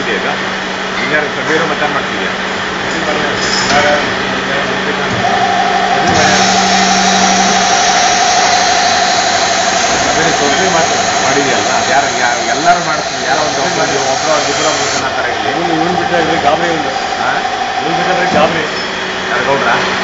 ಮಾಡ್ತೀಯ ಈಗ ಇಂಜಿನಿಯರ್ ಬೇರೆ ಮತ್ತೆ ಮಾಡ್ತೀಯಾ ತೊಂದರೆ ಮಾಡಿದೆಯಲ್ಲ ಯಾರು ಎಲ್ಲರೂ ಮಾಡ್ತೀವಿ ಯಾರೋ ಒಂದು ಒಬ್ಬರು ಜನ ಆ ಥರ ಇಲ್ಲಿ ಇವನು ಬಿಟ್ಟರೆ ಗಾಬರಿ ಒಂದು ಇವನು ಬಿಟ್ಟರೆ ಗಾಬರಿ ಯಾರು ಗೌಡ್ರ